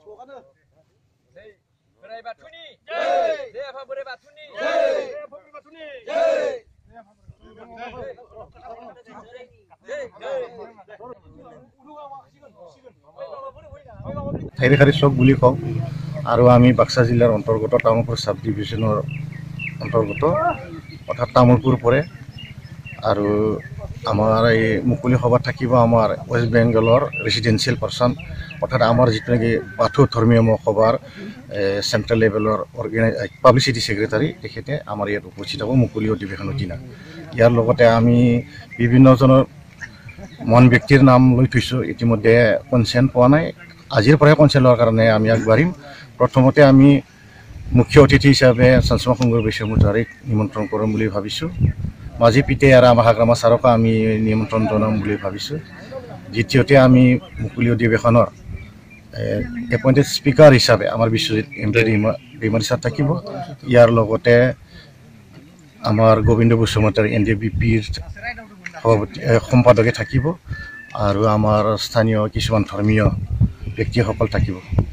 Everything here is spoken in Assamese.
ঠাইৰে খাৰি চক বুলি কওঁ আৰু আমি বাক্সা জিলাৰ অন্তৰ্গত তামুলপুৰ সাব ডিভিজনৰ অন্তৰ্গত অৰ্থাৎ তামুলপুৰ পৰে আৰু আমাৰ এই মুকলি সভাত থাকিব আমাৰ ৱেষ্ট বেংগলৰ ৰেচিডেন্সিয়েল পাৰ্চন অৰ্থাৎ আমাৰ যিটো নেকি বাথৌ ধৰ্মীয় মহাসভাৰ চেণ্ট্ৰেল লেভেলৰ পাব্লিচিটি ছেক্ৰেটাৰী তেখেতে আমাৰ ইয়াত উপস্থিত হ'ব মুকলি অধিৱেশনৰ দিনা। ইয়াৰ লগতে আমি বিভিন্নজনৰ মহান ব্যক্তিৰ নাম লৈ থৈছোঁ, ইতিমধ্যে কনচেণ্ট পোৱা নাই, আজিৰ পৰাই কনচেণ্ট লোৱাৰ কাৰণে আমি আগবাঢ়িম। প্ৰথমতে আমি মুখ্য অতিথি হিচাপে চঞ্চমা সংঘৰ বৈশ্যমুদ্ৰাৰীক নিমন্ত্ৰণ কৰিম বুলি ভাবিছোঁ। মাঝি পিতে আৰু আমাৰ হাগ্ৰামা ছাৰকো আমি নিমন্ত্ৰণ জনাম বুলি ভাবিছোঁ। দ্বিতীয়তে আমি মুকলি অধিৱেশনৰ এপইণ্টেড স্পীকাৰ হিচাপে আমাৰ বিশ্বজিৎ MP ৰিমাৰী ছাৰ থাকিব। ইয়াৰ লগতে আমাৰ গোবিন্দ বসুমতাৰী NDBPৰ সম্পাদকে থাকিব আৰু আমাৰ স্থানীয় কিছুমান ধৰ্মীয় ব্যক্তিসকল থাকিব।